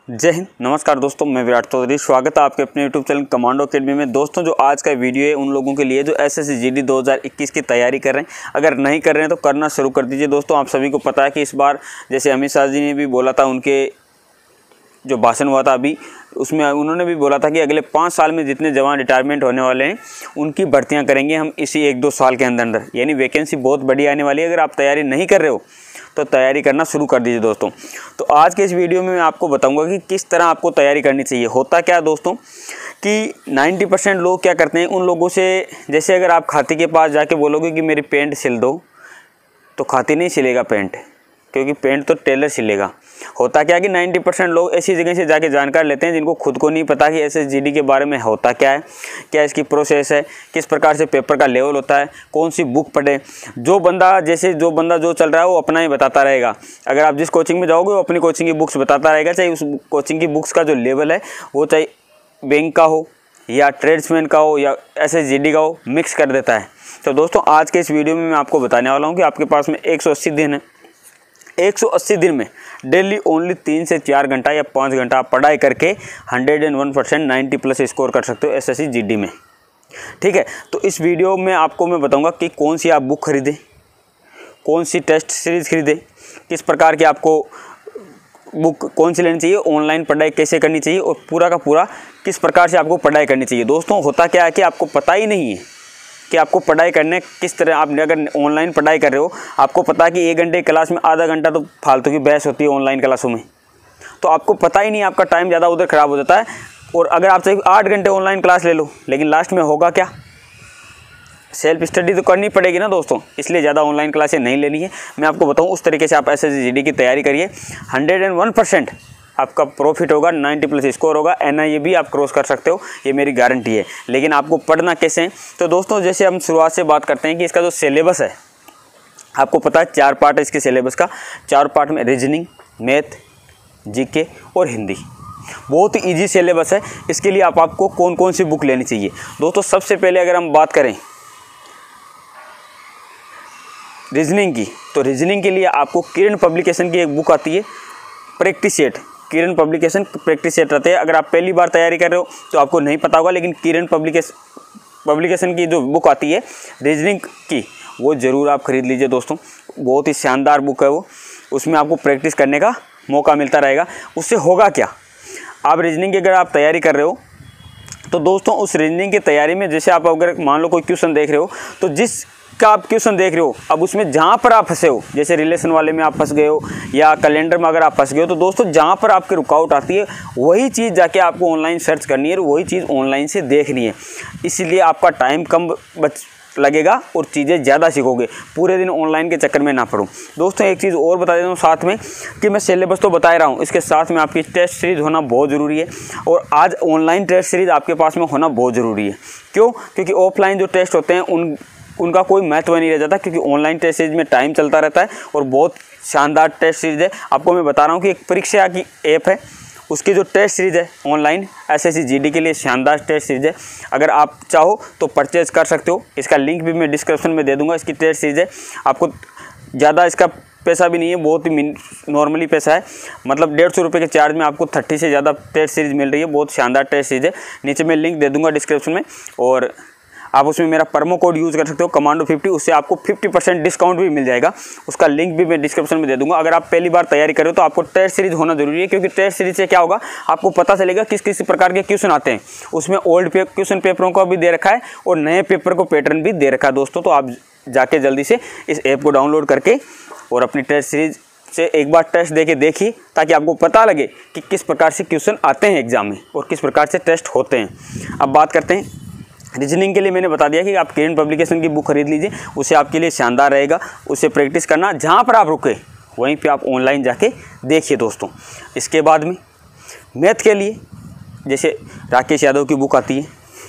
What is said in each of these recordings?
जय हिंद, नमस्कार दोस्तों, मैं विराट चौधरी। स्वागत है आपके अपने यूट्यूब चैनल कमांडो अकेडमी में। दोस्तों, जो आज का वीडियो है उन लोगों के लिए जो एसएससी जीडी 2021 की तैयारी कर रहे हैं। अगर नहीं कर रहे हैं तो करना शुरू कर दीजिए। दोस्तों, आप सभी को पता है कि इस बार जैसे अमित शाह जी ने भी बोला था, उनके जो भाषण हुआ था अभी, उसमें उन्होंने भी बोला था कि अगले 5 साल में जितने जवान रिटायरमेंट होने वाले हैं उनकी भर्तियाँ करेंगे हम इसी 1-2 साल के अंदर अंदर। यानी वैकेंसी बहुत बड़ी आने वाली है। अगर आप तैयारी नहीं कर रहे हो तो तैयारी करना शुरू कर दीजिए दोस्तों। तो आज के इस वीडियो में मैं आपको बताऊंगा कि किस तरह आपको तैयारी करनी चाहिए। होता क्या है दोस्तों कि 90% लोग क्या करते हैं, उन लोगों से जैसे अगर आप खाती के पास जाके बोलोगे कि मेरी पैंट सिल दो, तो खाती नहीं सिलेगा पैंट, क्योंकि पैंट तो टेलर सिलेगा। होता क्या है कि 90% लोग ऐसी जगह से जाके जानकारी लेते हैं जिनको खुद को नहीं पता कि एसएसजीडी के बारे में होता क्या है, क्या इसकी प्रोसेस है, किस प्रकार से पेपर का लेवल होता है, कौन सी बुक पढ़े। जो बंदा जो चल रहा है वो अपना ही बताता रहेगा। अगर आप जिस कोचिंग में जाओगे वो अपनी कोचिंग की बुक्स बताता रहेगा, चाहे उस कोचिंग की बुक्स का जो लेवल है वो चाहे बैंक का हो या ट्रेड्समैन का हो या एसएसजीडी का हो, मिक्स कर देता है। तो दोस्तों, आज के इस वीडियो में मैं आपको बताने वाला हूँ कि आपके पास में 180 दिन है। 180 दिन में डेली ओनली 3 से 4 घंटा या 5 घंटा आप पढ़ाई करके 101% 90+ स्कोर कर सकते हो एसएससी जीडी में। ठीक है, तो इस वीडियो में आपको मैं बताऊंगा कि कौन सी आप बुक खरीदें, कौन सी टेस्ट सीरीज़ खरीदें, किस प्रकार की आपको बुक कौन सी लेनी चाहिए, ऑनलाइन पढ़ाई कैसे करनी चाहिए और पूरा का पूरा किस प्रकार से आपको पढ़ाई करनी चाहिए। दोस्तों, होता क्या है कि आपको पता ही नहीं है कि आपको पढ़ाई करने किस तरह। आप अगर ऑनलाइन पढ़ाई कर रहे हो, आपको पता है कि 1 घंटे क्लास में आधा घंटा तो फालतू की बहस होती है ऑनलाइन क्लासों में, तो आपको पता ही नहीं, आपका टाइम ज़्यादा उधर ख़राब हो जाता है। और अगर आप चाहे 8 घंटे ऑनलाइन क्लास ले लो, लेकिन लास्ट में होगा क्या, सेल्फ स्टडी तो करनी पड़ेगी ना दोस्तों। इसलिए ज़्यादा ऑनलाइन क्लासें नहीं लेनी है। मैं आपको बताऊँ उस तरीके से आप एसएससी जीडी की तैयारी करिए। 101% आपका प्रॉफिट होगा, 90+ स्कोर होगा। एनआईए भी आप क्रॉस कर सकते हो, ये मेरी गारंटी है। लेकिन आपको पढ़ना कैसे है, तो दोस्तों जैसे हम शुरुआत से बात करते हैं कि इसका जो सिलेबस है, आपको पता है 4 पार्ट है इसके सिलेबस का। 4 पार्ट में रीजनिंग, मैथ, जीके और हिंदी। बहुत ही ईजी सिलेबस है। इसके लिए आपको कौन कौन सी बुक लेनी चाहिए। दोस्तों, सबसे पहले अगर हम बात करें रीजनिंग की, तो रीजनिंग के लिए आपको किरण पब्लिकेशन की एक बुक आती है, practice set. Kiran publication practice set रहते हैं। अगर आप पहली बार तैयारी कर रहे हो तो आपको नहीं पता होगा, लेकिन किरण पब्लिकेशन की जो बुक आती है रीजनिंग की, वो ज़रूर आप खरीद लीजिए दोस्तों। बहुत ही शानदार बुक है वो। उसमें आपको प्रैक्टिस करने का मौका मिलता रहेगा। उससे होगा क्या, आप रीजनिंग की अगर आप तैयारी कर रहे हो तो दोस्तों उस रीजनिंग की तैयारी में जैसे आप अगर मान लो कोई क्वेश्चन देख रहे हो, तो जिस का आप क्वेश्चन देख रहे हो, अब उसमें जहाँ पर आप फंसे हो, जैसे रिलेशन वाले में आप फंस गए हो या कैलेंडर में अगर आप फंस गए हो, तो दोस्तों जहाँ पर आपकी रुकावट आती है वही चीज़ जाके आपको ऑनलाइन सर्च करनी है और वही चीज़ ऑनलाइन से देखनी है। इसलिए आपका टाइम कम लगेगा और चीज़ें ज़्यादा सीखोगे। पूरे दिन ऑनलाइन के चक्कर में ना पड़ो। दोस्तों, एक चीज़ और बता देता हूँ साथ में कि मैं सिलेबस तो बता रहा हूँ, इसके साथ में आपकी टेस्ट सीरीज़ होना बहुत ज़रूरी है। और आज ऑनलाइन टेस्ट सीरीज़ आपके पास में होना बहुत ज़रूरी है। क्यों? क्योंकि ऑफलाइन जो टेस्ट होते हैं उनका कोई महत्व नहीं रह जाता, क्योंकि ऑनलाइन टेस्ट सीरीज में टाइम चलता रहता है और बहुत शानदार टेस्ट सीरीज है। आपको मैं बता रहा हूँ कि एक परीक्षा की ऐप है, उसकी जो टेस्ट सीरीज है ऑनलाइन एसएससी जीडी के लिए शानदार टेस्ट सीरीज है। अगर आप चाहो तो परचेज कर सकते हो। इसका लिंक भी मैं डिस्क्रिप्शन में दे दूँगा। इसकी टेस्ट सीरीज है, आपको ज़्यादा इसका पैसा भी नहीं है, बहुत ही नॉर्मली पैसा है। मतलब 150 रुपये के चार्ज में आपको 30 से ज़्यादा टेस्ट सीरीज मिल रही है। बहुत शानदार टेस्ट सीरीज है। नीचे मैं लिंक दे दूँगा डिस्क्रिप्शन में, और आप उसमें मेरा प्रोमो कोड यूज़ कर सकते हो कमांडो 50। उससे आपको 50% डिस्काउंट भी मिल जाएगा। उसका लिंक भी मैं डिस्क्रिप्शन में दे दूंगा। अगर आप पहली बार तैयारी कर रहे हो तो आपको टेस्ट सीरीज होना जरूरी है, क्योंकि टेस्ट सीरीज से क्या होगा, आपको पता चलेगा किस किस प्रकार के क्वेश्चन आते हैं। उसमें ओल्ड क्वेश्चन पेपरों को भी दे रखा है और नए पेपर को पैटर्न भी दे रखा है दोस्तों। तो आप जाके जल्दी से इस ऐप को डाउनलोड करके और अपनी टेस्ट सीरीज से एक बार टेस्ट देके देखिए, ताकि आपको पता लगे कि किस प्रकार से क्वेश्चन आते हैं एग्जाम में और किस प्रकार से टेस्ट होते हैं। अब बात करते हैं रीजनिंग के लिए। मैंने बता दिया कि आप किरण पब्लिकेशन की बुक खरीद लीजिए, उससे आपके लिए शानदार रहेगा। उससे प्रैक्टिस करना, जहाँ पर आप रुके वहीं पे आप ऑनलाइन जाके देखिए दोस्तों। इसके बाद में मैथ के लिए जैसे राकेश यादव की बुक आती है।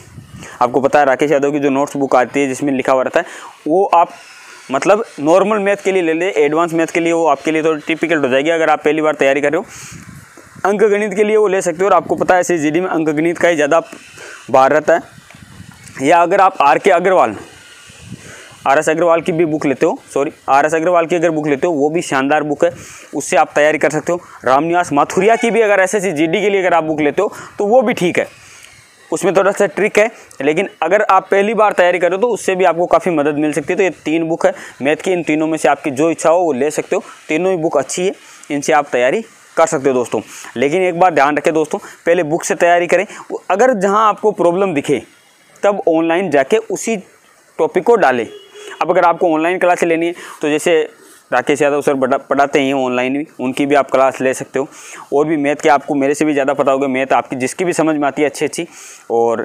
आपको पता है राकेश यादव की जो नोट्स बुक आती है जिसमें लिखा हुआ रहता है, वो आप मतलब नॉर्मल मैथ के लिए ले लें। एडवांस मैथ के लिए वो आपके लिए थोड़ी टिपिकल हो जाएगी अगर आप पहली बार तैयारी कर रहे हो। अंक गणित के लिए वो ले सकते हो, और आपको पता है एसएससी जीडी में अंक गणित का ही ज़्यादा भार रहता है। या अगर आप आर के RS अग्रवाल की भी बुक लेते हो, RS अग्रवाल की अगर बुक लेते हो वो भी शानदार बुक है, उससे आप तैयारी कर सकते हो। रामनिवास माथुरिया की भी अगर SSC GD के लिए अगर आप बुक लेते हो तो वो भी ठीक है, उसमें थोड़ा सा ट्रिक है, लेकिन अगर आप पहली बार तैयारी करो तो उससे भी आपको काफ़ी मदद मिल सकती है। तो ये 3 बुक है मैथ की, इन तीनों में से आपकी जो इच्छा हो वो ले सकते हो, तीनों ही बुक अच्छी है, इनसे आप तैयारी कर सकते हो दोस्तों। लेकिन एक बात ध्यान रखें दोस्तों, पहले बुक से तैयारी करें, अगर जहां आपको प्रॉब्लम दिखे तब ऑनलाइन जाके उसी टॉपिक को डालें। अब अगर आपको ऑनलाइन क्लास लेनी है तो जैसे राकेश यादव सर पढ़ाते हैं ऑनलाइन भी, उनकी भी आप क्लास ले सकते हो। और भी मैथ के आपको मेरे से भी ज़्यादा पता होगा, मैथ आपकी जिसकी भी समझ में आती है अच्छी। और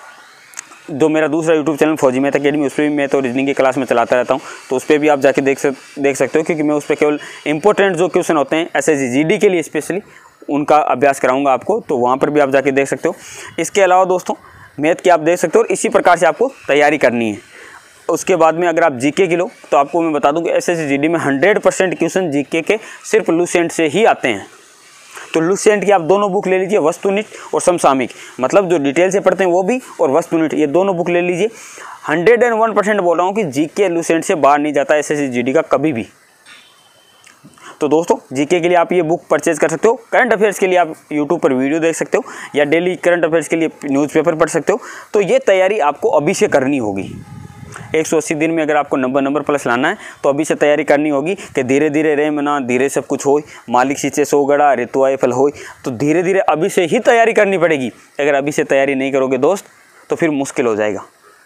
जो मेरा दूसरा YouTube channel Fauji math academy, उस पर भी मैथ और रीजनिंग की क्लास में चलाता रहता हूँ, तो उस पर भी आप जाके देख सकते हो, क्योंकि मैं उस पर केवल इंपॉर्टेंट जो क्वेश्चन होते हैं SSC GD के लिए स्पेशली उनका अभ्यास कराऊंगा आपको, तो वहाँ पर भी आप जाके देख सकते हो। इसके अलावा दोस्तों मैथ की आप देख सकते हो, और इसी प्रकार से आपको तैयारी करनी है। उसके बाद में अगर आप GK की लो तो आपको मैं बता दूं कि SSC GD में 100% क्वेश्चन GK के सिर्फ लुसेंट से ही आते हैं। तो लुसेंट की आप दोनों बुक ले लीजिए, वस्तुनिष्ठ और समसामयिक, मतलब जो डिटेल से पढ़ते हैं वो भी, और वस्तुनिष्ठ, ये दोनों बुक ले लीजिए। 101% बोल रहा हूँ कि GK लुसेंट से बाहर नहीं जाता SSC GD का कभी भी। तो दोस्तों GK के लिए आप ये बुक परचेज कर सकते हो। करंट अफेयर्स के लिए आप यूट्यूब पर वीडियो देख सकते हो, या डेली करंट अफेयर्स के लिए न्यूज़पेपर पढ़ सकते हो। तो ये तैयारी आपको अभी से करनी होगी। 180 दिन में अगर आपको नंबर प्लस लाना है तो अभी से तैयारी करनी होगी कि धीरे धीरे रे मना धीरे सब कुछ हो, मालिक सींचे सो गड़ा ऋतु आए फल हो। तो धीरे धीरे अभी से ही तैयारी करनी पड़ेगी। अगर अभी से तैयारी नहीं करोगे दोस्त तो फिर मुश्किल हो जाएगा।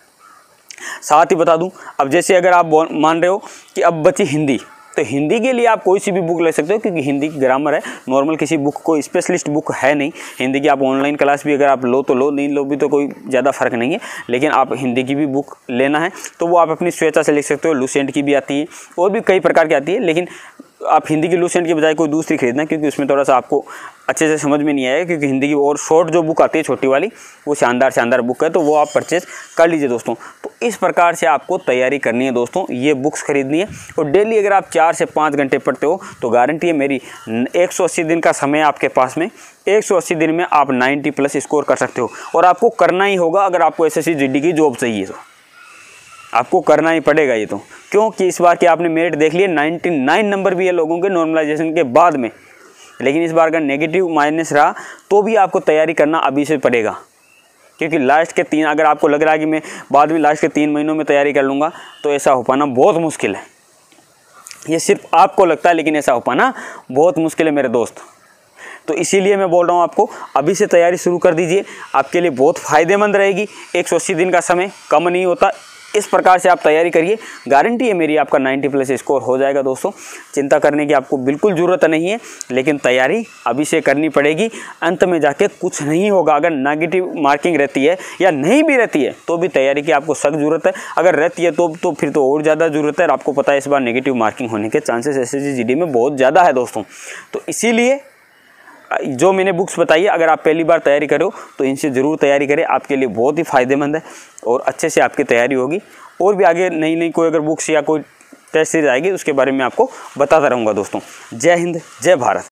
साथ ही बता दूं, अब जैसे अगर आप मान रहे हो कि अब बची हिंदी, तो हिंदी के लिए आप कोई सी भी बुक ले सकते हो, क्योंकि हिंदी की ग्रामर है, नॉर्मल किसी बुक कोई स्पेशलिस्ट बुक है नहीं। हिंदी की आप ऑनलाइन क्लास भी अगर आप लो तो लो, नहीं लो भी तो कोई ज़्यादा फर्क नहीं है। लेकिन आप हिंदी की भी बुक लेना है तो वो आप अपनी स्वेच्छा से लिख सकते हो। लुसेंट की भी आती है और भी कई प्रकार की आती है, लेकिन आप हिंदी की लुसेंट की बजाय कोई दूसरी खरीदना, क्योंकि उसमें थोड़ा सा आपको अच्छे से समझ में नहीं आएगा। क्योंकि हिंदी की और शॉर्ट जो बुक आती है छोटी वाली, वो शानदार बुक है, तो वो आप परचेज कर लीजिए दोस्तों। तो इस प्रकार से आपको तैयारी करनी है दोस्तों, ये बुक्स खरीदनी है। और डेली अगर आप 4 से 5 घंटे पढ़ते हो तो गारंटी है मेरी, 180 दिन का समय आपके पास में, 180 दिन में आप 90+ स्कोर कर सकते हो। और आपको करना ही होगा, अगर आपको SSC GD की जॉब चाहिए तो आपको करना ही पड़ेगा ये तो। क्योंकि इस बार के आपने मेरिट देख लिए, 99 नंबर भी है लोगों के नॉर्मलाइजेशन के बाद में। लेकिन इस बार अगर नेगेटिव माइनस रहा तो भी आपको तैयारी करना अभी से पड़ेगा। क्योंकि लास्ट के 3, अगर आपको लग रहा है कि मैं बाद में लास्ट के 3 महीनों में तैयारी कर लूँगा, तो ऐसा हो पाना बहुत मुश्किल है। ये सिर्फ आपको लगता है, लेकिन ऐसा हो पाना बहुत मुश्किल है मेरे दोस्त। तो इसीलिए मैं बोल रहा हूँ आपको अभी से तैयारी शुरू कर दीजिए, आपके लिए बहुत फ़ायदेमंद रहेगी। 180 दिन का समय कम नहीं होता, इस प्रकार से आप तैयारी करिए, गारंटी है मेरी आपका 90+ स्कोर हो जाएगा दोस्तों। चिंता करने की आपको बिल्कुल ज़रूरत नहीं है, लेकिन तैयारी अभी से करनी पड़ेगी। अंत में जाके कुछ नहीं होगा। अगर नेगेटिव मार्किंग रहती है या नहीं भी रहती है तो भी तैयारी की आपको सख्त ज़रूरत है। अगर रहती है तो फिर तो और ज़्यादा ज़रूरत है। और आपको पता है इस बार नेगेटिव मार्किंग होने के चांसेस SSC GD में बहुत ज़्यादा है दोस्तों। तो इसीलिए जो मैंने बुक्स बताई है, अगर आप पहली बार तैयारी करो तो इनसे ज़रूर तैयारी करें, आपके लिए बहुत ही फ़ायदेमंद है और अच्छे से आपकी तैयारी होगी। और भी आगे नई कोई अगर बुक्स या कोई टेस्ट सीरीज आएगी उसके बारे में आपको बताता रहूँगा दोस्तों। जय हिंद, जय भारत।